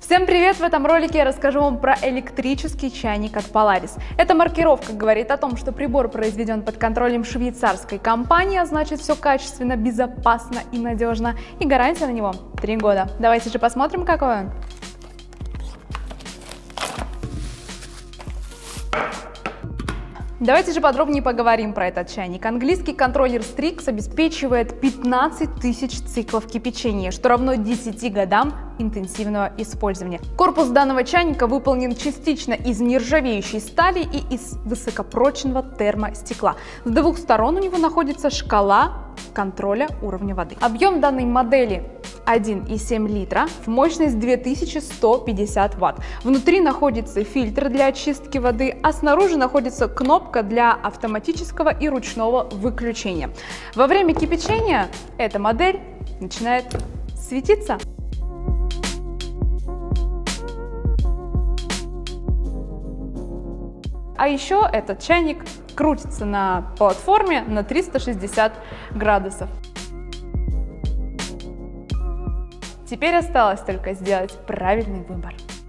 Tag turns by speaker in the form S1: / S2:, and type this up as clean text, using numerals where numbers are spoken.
S1: Всем привет! В этом ролике я расскажу вам про электрический чайник от Polaris. Эта маркировка говорит о том, что прибор произведен под контролем швейцарской компании, а значит все качественно, безопасно и надежно. И гарантия на него 3 года. Давайте же посмотрим, какой он. Давайте же подробнее поговорим про этот чайник. Английский контроллер Strix обеспечивает 15 тысяч циклов кипячения, что равно 10 годам интенсивного использования. Корпус данного чайника выполнен частично из нержавеющей стали и из высокопрочного термостекла. С двух сторон у него находится шкала контроля уровня воды. Объем данной модели 1,7 литра, мощность 2150 Вт. Внутри находится фильтр для очистки воды, а снаружи находится кнопка для автоматического и ручного выключения. Во время кипячения эта модель начинает светиться. А еще этот чайник крутится на платформе на 360 градусов. Теперь осталось только сделать правильный выбор.